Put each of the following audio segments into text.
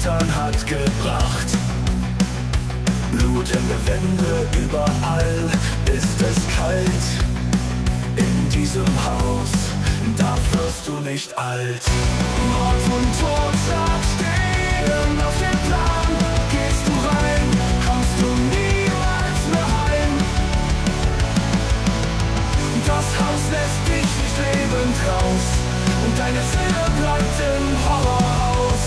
Satan hat gebracht. Blut im Gewände, überall ist es kalt. In diesem Haus, da wirst du nicht alt. Mord und Totschlag stehen auf dem Plan. Gehst du rein, kommst du niemals mehr heim. Das Haus lässt dich nicht lebend raus und deine Seele bleibt im Horrorhaus.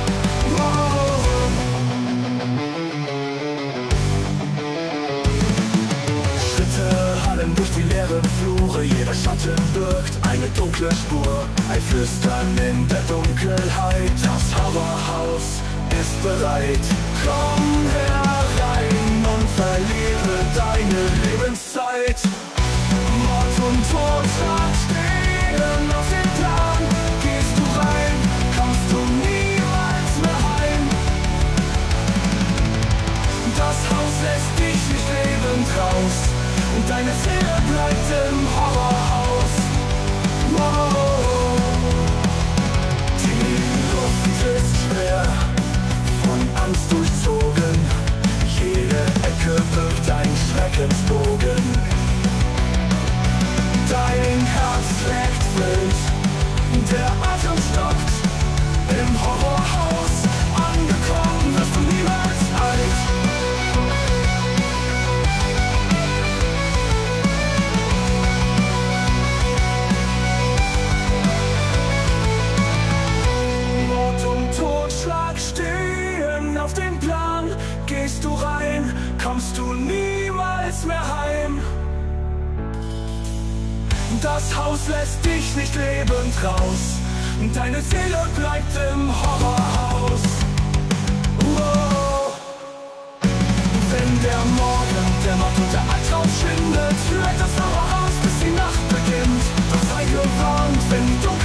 Schritte hallen durch die leeren Flure, jeder Schatten birgt eine dunkle Spur. Ein Flüstern in der Dunkelheit, das Horrorhaus ist bereit. Komm herein und verliere deine Lebenszeit. Mord und Totschlag stehen auf dem Plan. Gehst du rein, kommst du niemals mehr heim. Das Haus lässt dich nicht lebend raus und deine Seele bleibt im Horrorhaus. Die Luft ist schwer, von Angst durchzogen. Jede Ecke birgt ein Schreckensbogen. Dein Herz schlägt wild, der Atem stockt. Im Horrorhaus angekommen, wirst du niemals alt. Mord und Totschlag stehen auf dem Plan. Gehst du rein, kommst du niemals mehr heim. Das Haus lässt dich nicht lebend raus und deine Seele bleibt im Horrorhaus. Wenn der Morgen dämmert und der Albtraum schwindet, führt das Horrorhaus, bis die Nacht beginnt. Doch sei gewarnt, wenn du